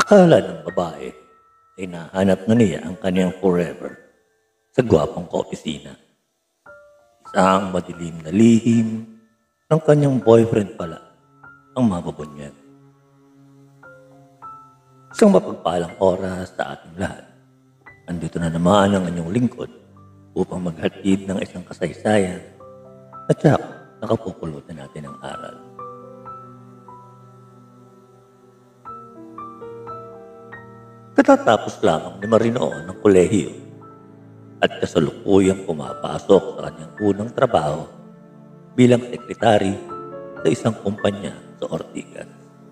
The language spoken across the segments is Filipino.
Akala ng babae ay nahanap na niya ang kanyang forever sa gwapong kaopisina. Isang madilim na lihim ng kanyang boyfriend pala ang mababunyag. Isang mapagpalang oras sa ating lahat. Andito na naman ang inyong lingkod upang maghatid ng isang kasaysayan at siya nakapupulutan natin ang aral. Katatapos lamang ni Marino ng kolehiyo at kasalukuyang pumapasok sa kanyang unang trabaho bilang sekretary sa isang kumpanya sa Ortigas.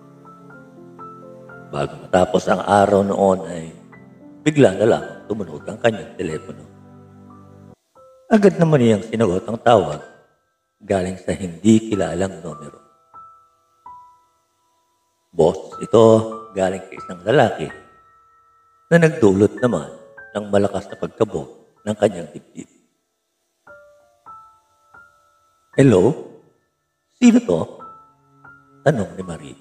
Bago matapos ang araw noon ay bigla na lang tumunog ang kanyang telepono. Agad naman niyang sinagot ang tawag galing sa hindi kilalang numero. Boss, ito galing sa isang lalaki na nagdulot naman ng malakas na pagkabog ng kanyang dibdib. Hello? Sino to? Tanong ni Marie.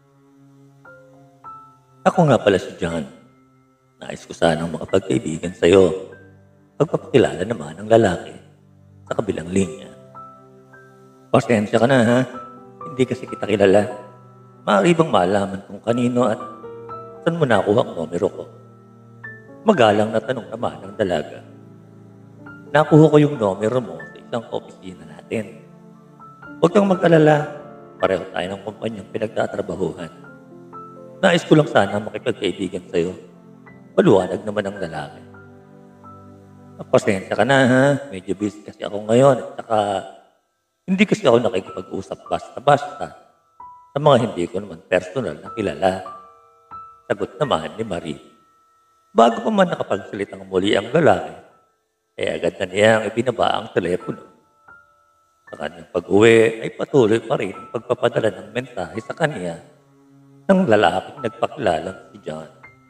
Ako nga pala si John. Nais ko sanang makapagkaibigan sa'yo. Pagpapakilala naman ng lalaki sa kabilang linya. Pasensya ka na ha? Hindi kasi kita kilala. Maaari bang malaman kung kanino at saan mo nakuha ang numero ko? Magalang na tanong naman ng dalaga. Nakuha ko yung numero mo sa isang opisina natin. Huwag kang mag-alala. Pareho tayo ng kumpanyang pinagtatrabahuhan. Nais ko lang sana makipagkaibigan sa'yo. Paluwanag naman ang lalaki. Pasensya ka na ha. Medyo busy kasi ako ngayon. At saka hindi kasi ako nakikipag-usap basta-basta sa mga hindi ko naman personal na kilala. Sagot naman ni Marie. Bago pa man nakapagsalitang muli ang lalaki, ay agad na niyang ibinaba ang telepono. Sa kanyang pag-uwi ay patuloy pa rin ang pagpapadala ng mensahe sa kanya ng lalaking nagpakilalang si John.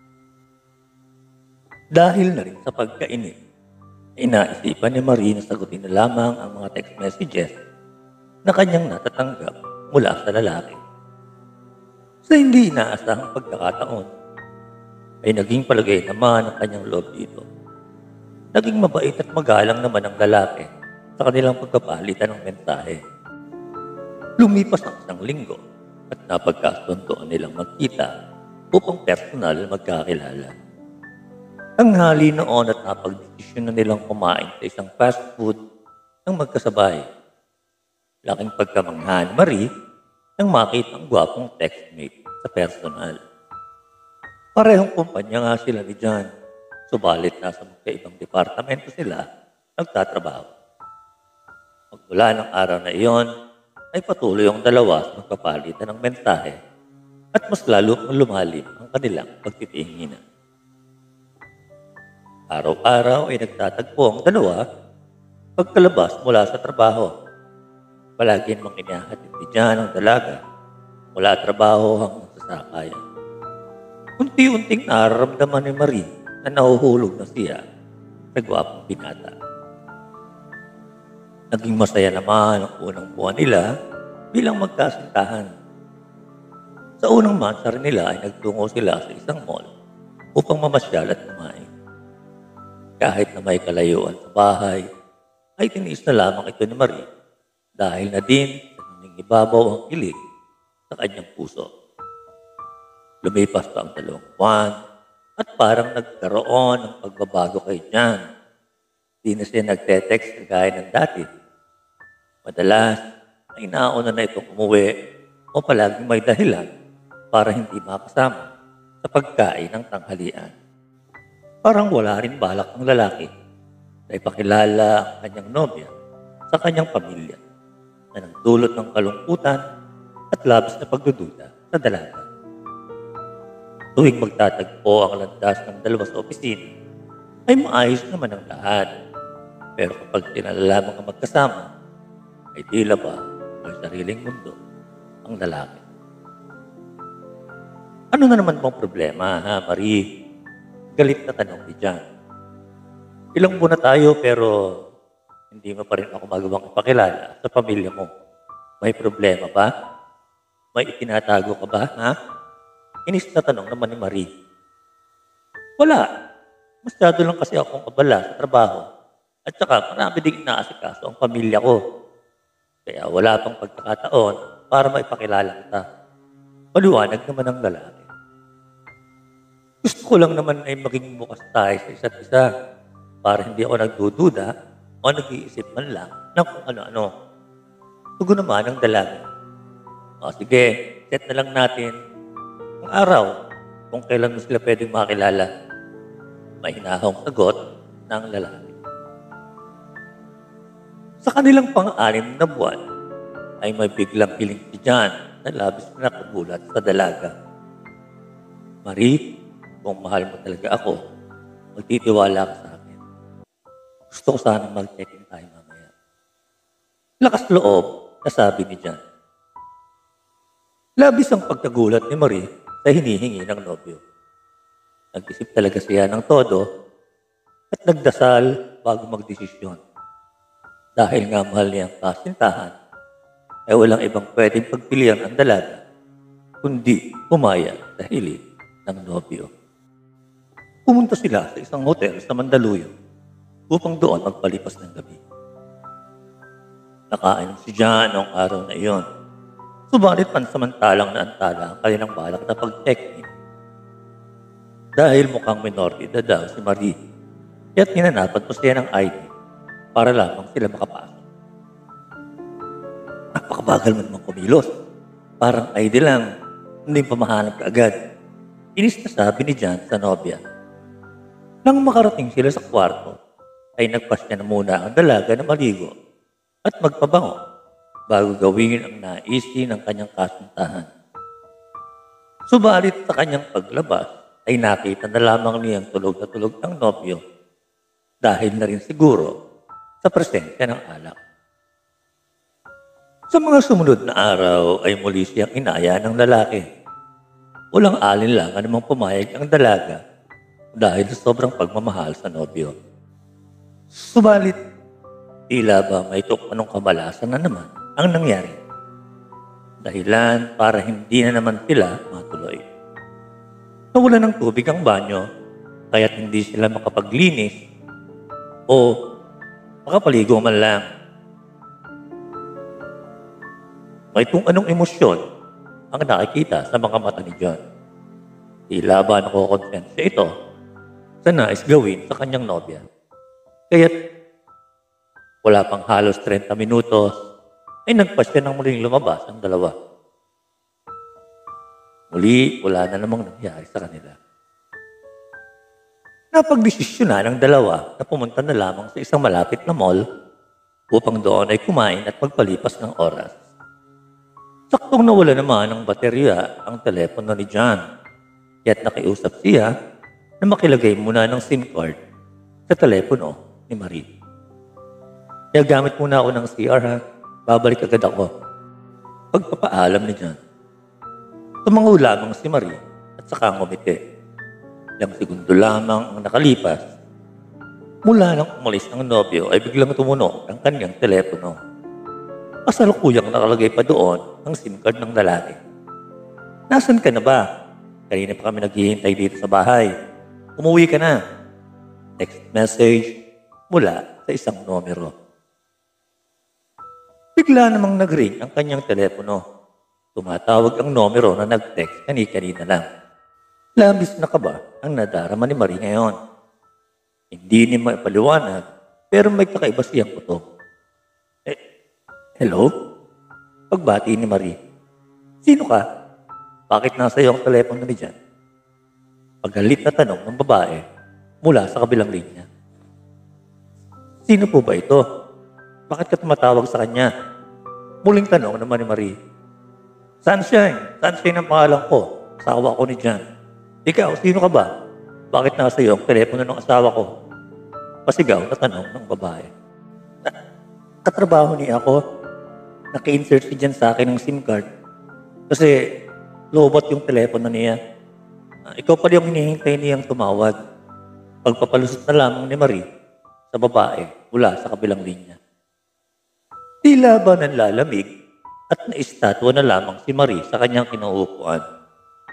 Dahil na rin sa pagkainip, ay naisipan ni Marie na sagutin na lamang ang mga text messages na kanyang natatanggap mula sa lalaki. Sa hindi inaasahang pagkakataon, ay naging palagay naman ang kanyang loob dito. Naging mabait at magalang naman ang lalaki sa kanilang pagpapalitan ng mensahe. Lumipas ang isang linggo at napagkasundoan nilang magkita upang personal magkakilala. Tanghali noon at napagdesisyon na nilang kumain sa isang fast food ng magkasabay. Laking pagkamangha ni Marie nang makita ang gwapong textmate sa personal. Parehong kumpanya nga sila ni John, subalit nasa magkaibang departamento sila nagtatrabaho. Magmula ng araw na iyon, ay patuloy ang dalawa sa magpapalitan ng mensahe at mas lalo lumalim ang kanilang pagtitinginan. Araw-araw ay nagtatagpo ang dalawa pagkalabas mula sa trabaho. Palagi namang inihahatid ni John ang dalaga mula trabaho hanggang sa sakayan. Unti-unting nararamdaman ni Marie na nahuhulog na siya sa gwapong binata. Naging masaya naman ang unang buwan nila bilang magkasintahan. Sa unang mansar nila ay nagtungo sila sa isang mall upang mamasyal at kumain. Kahit na may kalayuan sa bahay, ay tiniis na lamang ito ni Marie dahil na din sa nangingibabaw ang kilig sa kanyang puso. Lumipas pa ang 2 buwan at parang nagkaroon ng pagbabago kay John. Di na siya nagte-text kagaya ng dati. Madalas ay nauna na itong umuwi o palaging may dahilan para hindi makasama sa pagkain ng tanghalian. Parang wala rin balak ng lalaki na ipakilala ang kanyang nobya sa kanyang pamilya na nagdulot ng kalungkutan at labis na pagdududa sa dalaga. Tuwing magtatagpo ang landas ng dalawa sa opisina, ay maayos naman ang lahat. Pero kapag tinalalamang ang magkasama, ay tila ba may sariling mundo ang lalaki. Ano na naman bang problema, ha, Marie? Galit na tanong ni John. Ilang buwan na tayo pero hindi mo pa rin ako magawang ipakilala sa pamilya mo. May problema ba? May itinatago ka ba, ha? Inis na tanong naman ni Marie. Wala. Masyado lang kasi akong abala sa trabaho. At saka marami ding inaasikaso ang pamilya ko. Kaya wala pang pagkakataon para maipakilala kita. Maliwanag naman ang lalaki. Gusto ko lang naman ay maging bukas tayo sa isa't isa para hindi ako nagdududa o nag-iisip man lang ng kung ano-ano. Tugon naman ang dalaga. O sige, set na lang natin ang araw kung kailan mo sila pwedeng makilala. May hinahong sagot ng lalaki. Sa kanilang pang-anim na buwan ay may biglang hiling si John na labis na nakagulat sa dalaga. Marie, kung mahal mo talaga ako, magtitiwala ka sa akin. Gusto ko sana mag-check-in tayo mamaya. Lakas loob, nasabi ni John. Labis ang pagkagulat ni Marie sa hinihingi ng nobyo. Nag-isip talaga siya ng todo at nagdasal bago magdesisyon. Dahil nga mahal niya ang kasintahan, ay walang ibang pwedeng pagpilian ang dalaga, kundi pumayag sa hiling ng nobyo. Pumunta sila sa isang hotel sa Mandaluyong upang doon magpalipas ng gabi. Nakainom si John noong araw na iyon. Subalit pansamantalang naantala ang kanilang balak na pag-check-in. Dahil mukhang minor de edad daw si Marie, kaya't hinanapan ko siya ng ID para lamang sila makapasok. Napakabagal mo naman kumilos. Parang ID lang, hindi pa mahanap ka agad. Inis na sabi ni John sa nobya. Nang makarating sila sa kwarto, ay nagpasya na muna ang dalaga na maligo at magpabango bago gawin ang naisi ng kanyang kasintahan. Subalit sa kanyang paglabas, ay nakita na lamang niyang tulog na tulog ang nobyo dahil na rin siguro sa presensya ng alak. Sa mga sumunod na araw ay muli siyang inaya ng lalaki. Walang alinlangan namang pumayag ang dalaga dahil sa sobrang pagmamahal sa nobyo. Subalit, tila ba may anong kamalasan na naman ang nangyari. Dahilan para hindi na naman sila matuloy. Nawala ng tubig ang banyo, kaya't hindi sila makapaglinis o makapaligo man lang. May kung anong emosyon ang nakikita sa mga mata ni John. Tila ba nakokonsensya ito sa nais gawin sa kanyang nobya. Kaya't wala pang halos 30 minutos ay nagpasya ng muling lumabas ang dalawa. Muli, wala na namang nangyari sa kanila. Napagdesisyonan ng dalawa na pumunta na lamang sa isang malapit na mall upang doon ay kumain at magpalipas ng oras. Saktong nawala naman ng baterya ang telepono ni John, kaya't nakiusap siya na makilagay muna ng SIM card sa telepono ni Marie. Kaya gamit muna ako ng CR ha, babalik agad ako. Pagpapaalam ni John. Tumango lamang si Marie at saka ngumiti. Ilang segundo lamang ang nakalipas. Mula nang umalis ng nobyo ay biglang tumunog ang kanyang telepono. Kasalukuyang nakalagay pa doon ang SIM card ng lalaki. Nasaan ka na ba? Kanina pa kami naghihintay dito sa bahay. Umuwi ka na. Text message mula sa isang numero. Bigla namang nag-ring ang kanyang telepono. Tumatawag ang numero na nag-text kani-kanina lang. Labis na kaba ang nadarama ni Marie ngayon. Hindi ni maipaliwanag pero may kakaiba siyang kutob. Hello? Pagbati ni Marie. Sino ka? Bakit nasa iyo ang telepono ni John? Paggalit na tanong ng babae mula sa kabilang linya. Sino po ba ito? Bakit ka tumatawag sa kanya? Muling tanong naman ni Marie. Sunshine. Sunshine ang pangalan ko. Asawa ko ni John. Ikaw, sino ka ba? Bakit nasa iyo ang telepono ng asawa ko? Pasigaw na tanong ng babae. Katrabaho niya ako. Naki-insert si John sa akin ng SIM card. Kasi lobot yung telepono niya. Ikaw pala yung hinihintay niyang tumawag. Pagpapalusot na lamang ni Marie sa babae mula sa kabilang linya. Tila ba nanlalamig at naistatwa na lamang si Marie sa kanyang kinauupuan.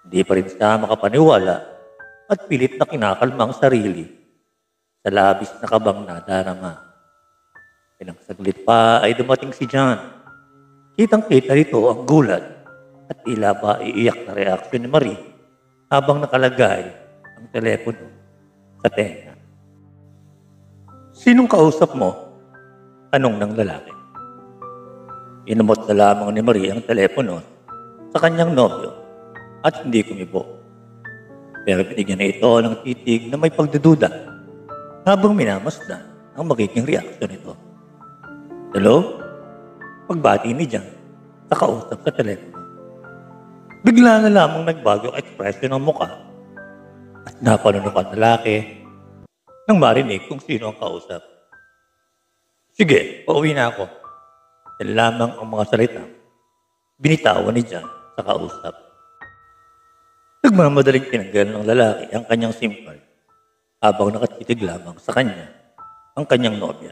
Hindi pa rin siya makapaniwala at pilit na kinakalma ang sarili sa labis na kabang nadarama. Ilang saglit pa ay dumating si John. Kitang-kita rito ang gulat at tila ba iiyak na reaksyon ni Marie habang nakalagay ang telepono sa tenga. "Sinong kausap mo?" tanong ng lalaki. Inumot na lamang ni Marie ang telepono sa kanyang nobyo at hindi kumibo. Pero binigyan na ito ng titig na may pagdududa habang minamasdan ang magiging reaksyon nito. "Hello?" Pagbati ni John sa kausap sa telepono. Bigla na lamang nagbago ang ekspresyon ng mukha at napanunukan ng lalaki nang marinig kung sino ang kausap. "Sige, pauwi na ako." Yan lamang ang mga salitang binitawan ni John sa kausap. Nagmamadaling tinanggal ng lalaki ang kanyang SIM card habang nakatitig lamang sa kanya ang kanyang nobya.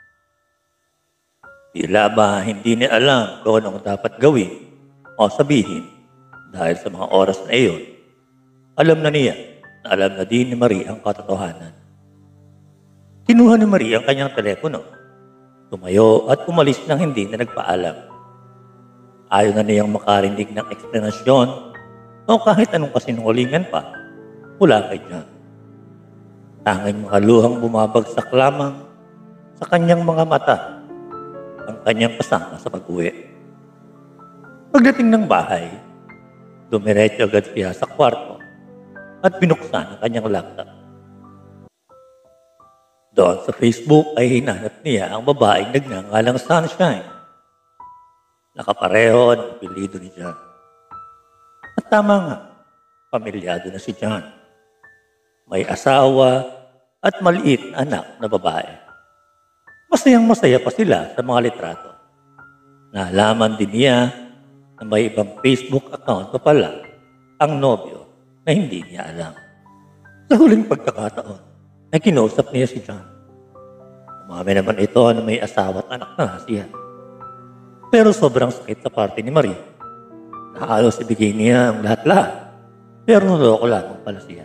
Tila ba hindi niya alam kung anong dapat gawin o sabihin dahil sa mga oras na iyon. Alam na niya na alam na din ni Marie ang katotohanan. Kinuha ni Marie ang kanyang telepono, tumayo at umalis nang hindi na nagpaalam. Ayaw na niyang makarinig ng eksplanasyon o kahit anong kasinungalingan pa mula kay John. Tanging mga luhang bumabagsak lamang sa kanyang mga mata ang kanyang kasama sa pag-uwi. Pagdating ng bahay, dumiretso agad siya sa kwarto at binuksan ang kanyang laptop. Doon sa Facebook ay hinanap niya ang babaeng nagngangalang Sunshine. Nakapareho ang apelyido ni John. At tama nga, pamilyado na si John. May asawa at maliit na anak na babae. Masayang-masaya pa sila sa mga litrato. Nalaman din niya na may ibang Facebook account pa pala ang nobyo na hindi niya alam. Sa huling pagkakataon ay kinausap niya si John. Umami naman ito na may asawa at anak na siya. Pero sobrang sakit sa parte ni Marie. Halos ibigay niya ang lahat-lahat. Pero naloko lamang pala siya.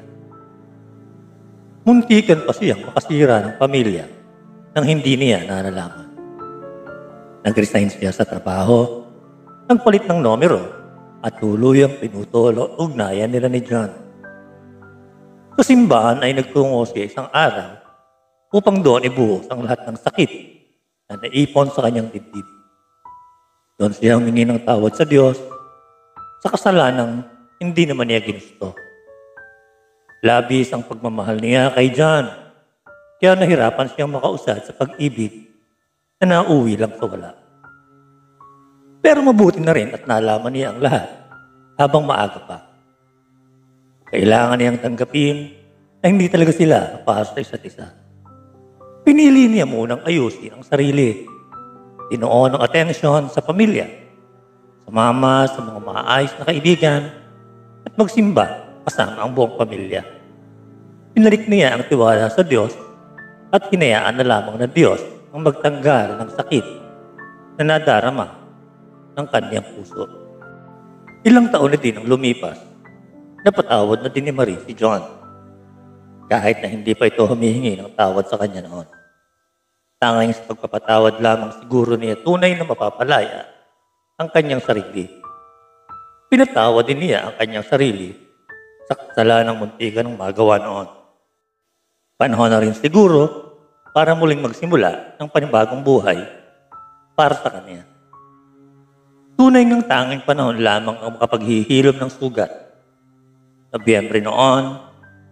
Muntikan pa siyang makasira ng pamilya nang hindi niya nalalaman. Nag-resign siya sa trabaho, nagpalit ng numero at tuluyang pinutol ang ugnayan nila ni John. Sa simbahan ay nagtungo siya isang araw upang doon ibuhos ang lahat ng sakit na naipon sa kanyang dibdib. Doon siya humingi ng tawad sa Diyos sa kasalanang hindi naman niya ginusto. Labis ang pagmamahal niya kay John, kaya nahirapan siyang makausad sa pag-ibig na nauwi lang sa wala. Pero mabuti na rin at nalaman niya ang lahat habang maaga pa. Kailangan niyang tanggapin na hindi talaga sila para sa isa't isa. Pinili niya munang ayusin ang sarili. Tinuon ang atensyon sa pamilya, sa mama, sa mga maayos na kaibigan, at magsimba kasama ang buong pamilya. Pinalik niya ang tiwala sa Diyos at hinayaan na lamang ng Diyos ang magtanggal ng sakit na nadarama ng kanyang puso. Ilang taon na din ang lumipas, napatawad na din ni Marie si John. Kahit na hindi pa ito humihingi ng tawad sa kanya noon. Tanging sa pagpapatawad lamang siguro niya tunay na mapapalaya ang kanyang sarili. Pinatawad din niya ang kanyang sarili sa kasalanang muntikan ng magawa noon. Panahon na rin siguro para muling magsimula ng panibagong buhay para sa kanya. Tunay ngang tanging panahon lamang ang makapaghihilom ng sugat. Nobyembre noon,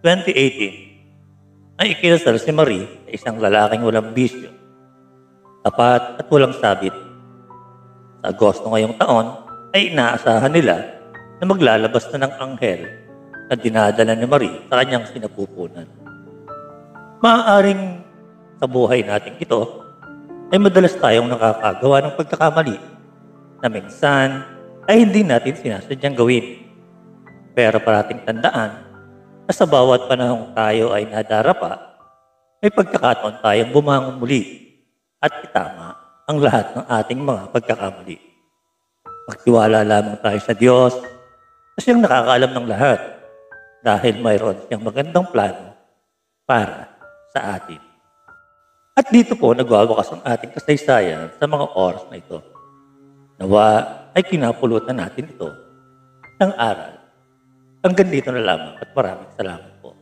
2018, ay ikinasal si Marie sa isang lalaking walang bisyo, tapat at walang sabit. Sa Agosto ngayong taon ay inaasahan nila na maglalabas na ng anghel na dinadala ni Marie sa kanyang sinapupunan. Maaaring sa buhay nating ito ay madalas tayong nakakagawa ng pagkakamali na minsan ay hindi natin sinasadyang gawin. Pero parating tandaan na sa bawat panahong tayo ay nadarapa, may pagkakataon tayong bumangon muli at itama ang lahat ng ating mga pagkakamali. Magtiwala lamang tayo sa Diyos na siyang nakakaalam ng lahat dahil mayroon siyang magandang plano para sa atin. At dito po nagwawakas ang ating kasaysayan sa mga oras na ito. Nawa ay kinapulutan natin ito ng aral. Hanggang dito na lamang at maraming salamat po.